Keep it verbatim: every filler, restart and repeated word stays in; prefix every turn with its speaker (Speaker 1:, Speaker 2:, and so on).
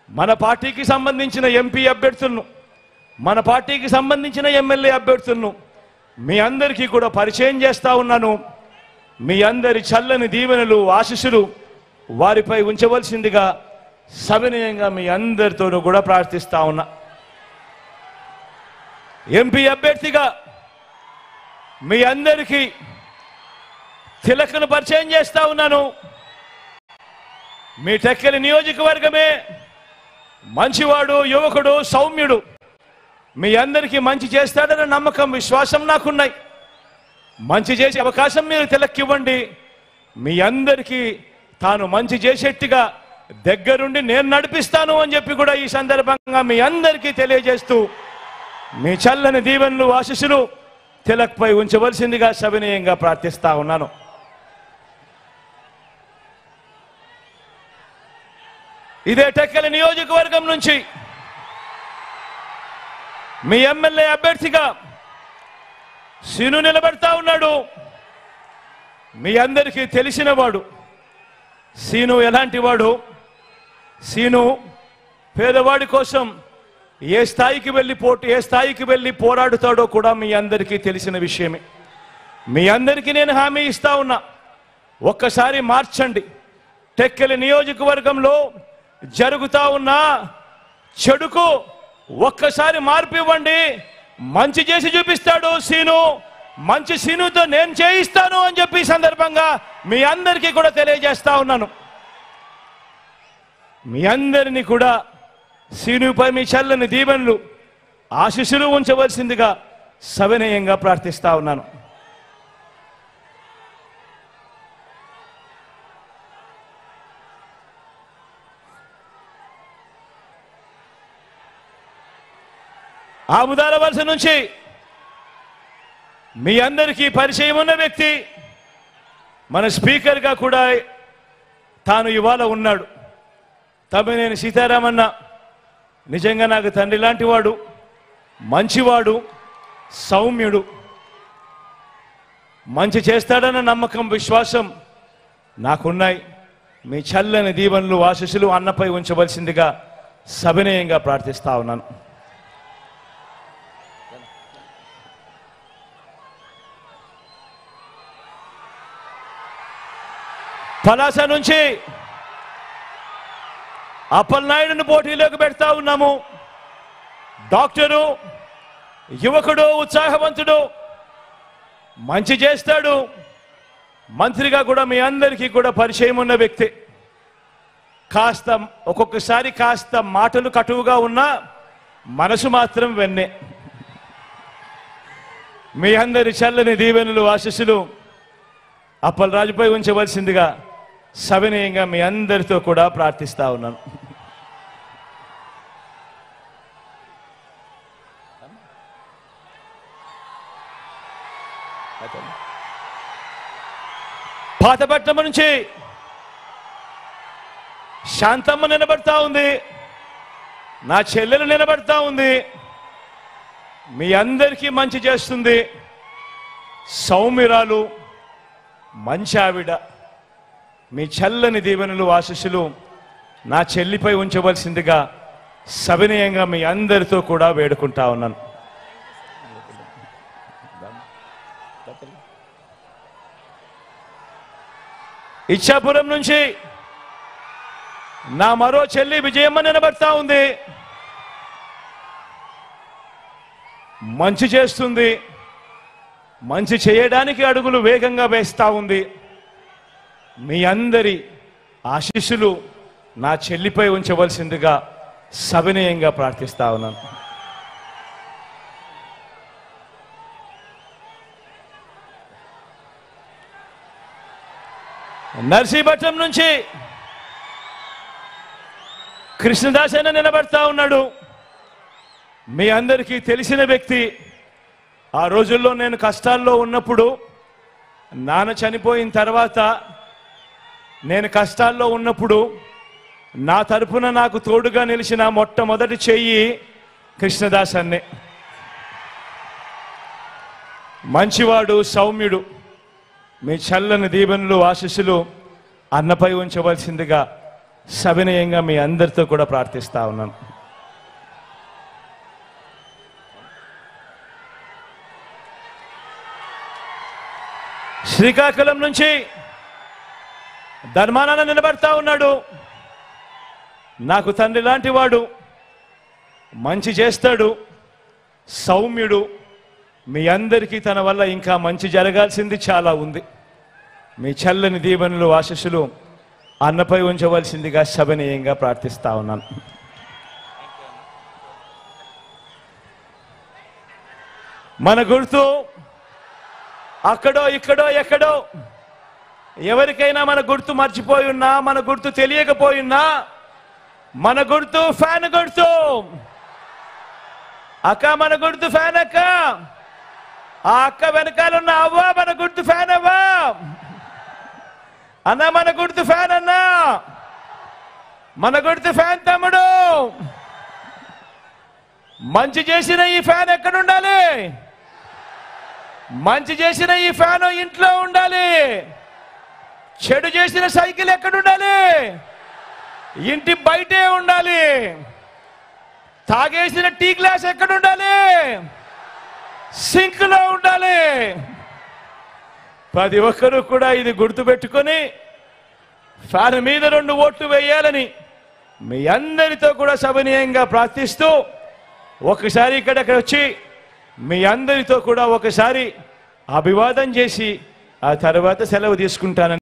Speaker 1: మన పార్టీకి సంబంధించిన ఎంపీ అభ్యర్థులను, మన పార్టీకి సంబంధించిన ఎమ్మెల్యే అభ్యర్థులను మీ అందరికీ కూడా పరిచయం చేస్తా ఉన్నాను. మీ అందరి చల్లని దీవెనలు, ఆశీస్సులు వారిపై ఉంచవలసిందిగా సవినయంగా మీ అందరితోనూ కూడా ప్రార్థిస్తా ఉన్నా. ఎంపీ అభ్యర్థిగా మీ అందరికీ తిలకను పరిచయం చేస్తా ఉన్నాను. మీ టెక్కలి నియోజకవర్గమే మంచివాడు, యువకుడు, సౌమ్యుడు, మీ అందరికీ మంచి చేస్తాడన్న నమ్మకం, విశ్వాసం నాకున్నాయి. మంచి చేసే అవకాశం మీరు తిలక్కివ్వండి. మీ అందరికీ తాను మంచి చేసేట్టుగా దగ్గరుండి నేను నడిపిస్తాను అని చెప్పి కూడా ఈ సందర్భంగా మీ అందరికీ తెలియజేస్తూ మీ చల్లని దీవెనలు, ఆశీస్సులు తిలక్పై ఉంచవలసిందిగా సవినయంగా ప్రార్థిస్తా ఉన్నాను. ఇదే టెక్కలి నియోజకవర్గం నుంచి మీ ఎమ్మెల్యే అభ్యర్థిగా సీను నిలబడతా ఉన్నాడు. మీ అందరికీ తెలిసిన వాడు సీను. ఎలాంటి వాడు సీను? పేదవాడి కోసం ఏ స్థాయికి వెళ్ళి పోటీ ఏ స్థాయికి వెళ్ళి పోరాడుతాడో కూడా మీ అందరికీ తెలిసిన విషయమే. మీ అందరికీ నేను హామీ ఇస్తా ఉన్నా, ఒక్కసారి మార్చండి. టెక్కలి నియోజకవర్గంలో జరుగుతా ఉన్న చెడుకు ఒక్కసారి మార్పు ఇవ్వండి. మంచి చేసి చూపిస్తాడు సీను. మంచి సీనుతో నేను చేయిస్తాను అని చెప్పి సందర్భంగా మీ అందరికీ కూడా తెలియజేస్తా ఉన్నాను. మీ అందరినీ కూడా సీనుపై మీ చల్లని దీవెనలు, ఆశీస్సులు ఉంచవలసిందిగా సవినయంగా ప్రార్థిస్తా ఉన్నాను. ఆముదాల వలస నుంచి మీ అందరికీ పరిచయం ఉన్న వ్యక్తి, మన స్పీకర్గా కూడా తాను ఇవాళ ఉన్నాడు, తమ్మినేని సీతారామన్న. నిజంగా నాకు తండ్రి లాంటి వాడు, మంచివాడు, సౌమ్యుడు. మంచి చేస్తాడన్న నమ్మకం, విశ్వాసం నాకున్నాయి. మీ చల్లని దీవెనలు, ఆశీస్సులు అన్నపై ఉంచవలసిందిగా సవినయంగా ప్రార్థిస్తా ఉన్నాను. పలాస నుంచి అప్పలనాయుడును పోటీలోకి పెడతా ఉన్నాము. డాక్టరు, యువకుడు, ఉత్సాహవంతుడు, మంచి చేస్తాడు. మంత్రిగా కూడా మీ అందరికీ కూడా పరిచయం ఉన్న వ్యక్తి. కాస్త ఒక్కొక్కసారి కాస్త మాటలు కటువుగా ఉన్నా మనసు మాత్రం వెన్నే. మీ అందరి చల్లని దీవెనలు, ఆశీస్సులు అప్పలరాజుపై ఉంచవలసిందిగా సవినయంగా మీ అందరితో కూడా ప్రార్థిస్తా ఉన్నాను. పాతపట్నం నుంచి శాంతమ్మ నిలబడతా ఉంది, నా చెల్లెలు నిలబడతా ఉంది. మీ అందరికీ మంచి చేస్తుంది, సౌమ్యురాలు, మంచి ఆవిడ. మీ చల్లని దీవెనలు, ఆశీస్సులు నా చెల్లిపై ఉంచవలసిందిగా సవినయంగా మీ అందరితో కూడా వేడుకుంటా ఉన్నాను. ఇచ్చాపురం నుంచి నా మరో చెల్లి విజయమ్మ నిలబడతా ఉంది, మంచి చేస్తుంది, మంచి చేయడానికి అడుగులు వేగంగా వేస్తా ఉంది. మీ అందరి ఆశీస్సులు నా చెల్లిపై ఉంచవలసిందిగా సవినయంగా ప్రార్థిస్తా ఉన్నాను. నర్సీపట్నం నుంచి కృష్ణదాస్ అయిన నిలబడతా ఉన్నాడు. మీ అందరికీ తెలిసిన వ్యక్తి. ఆ రోజుల్లో నేను కష్టాల్లో ఉన్నప్పుడు, నాన్న చనిపోయిన తర్వాత నేను కష్టాల్లో ఉన్నప్పుడు నా తరపున నాకు తోడుగా నిలిచిన మొట్టమొదటి చెయ్యి కృష్ణదాస్ అన్నే. మంచివాడు, సౌమ్యుడు. మీ చల్లని దీవెనలు, ఆశీస్సులు అన్నపై ఉంచవలసిందిగా సవినయంగా మీ అందరితో కూడా ప్రార్థిస్తా ఉన్నాను. శ్రీకాకుళం నుంచి ధర్మానాన్న నిలబడతా ఉన్నాడు. నాకు తండ్రి లాంటి వాడు, మంచి చేస్తాడు, సౌమ్యుడు. మీ అందరికీ తన వల్ల ఇంకా మంచి జరగాల్సింది చాలా ఉంది. మీ చల్లని దీవెనలు ఆశీస్సులు అన్నపై ఉంచవలసిందిగా సవినయంగా ప్రార్థిస్తా ఉన్నాను. మన గుర్తు అక్కడో ఇక్కడో ఎక్కడో ఎవరికైనా మన గుర్తు మర్చిపోయి ఉన్నా, మన గుర్తు తెలియకపోయినా, మన గుర్తు ఫ్యాన్ గుర్తు. అక్క మన గుర్తు ఫ్యాన్. అక్క ఆ అక్క వెనకాలన్న అవ్వ మన గుర్తు ఫ్యాన్. అవ్వా అన్న మన గుర్తు ఫ్యాన్. అన్నా మన గుర్తు ఫ్యాన్. తమ్ముడు మంచి చేసిన ఈ ఫ్యాన్ ఎక్కడ ఉండాలి? మంచి చేసిన ఈ ఫ్యాన్ ఇంట్లో ఉండాలి. చెడు చేసిన సైకిల్ ఎక్కడ ఉండాలి? ఇంటి బయటే ఉండాలి. తాగేసిన టీ గ్లాస్ ఎక్కడ ఉండాలి? సింక్ లో ఉండాలి. ప్రతి ఒక్కరూ కూడా ఇది గుర్తుపెట్టుకొని ఫ్యాన్ మీద రెండు ఓట్లు వేయాలని మీ అందరితో కూడా సవినయంగా ప్రార్థిస్తూ ఒకసారి ఇక్కడక్కడ వచ్చి మీ అందరితో కూడా ఒకసారి అభివాదం చేసి ఆ తర్వాత సెలవు తీసుకుంటానని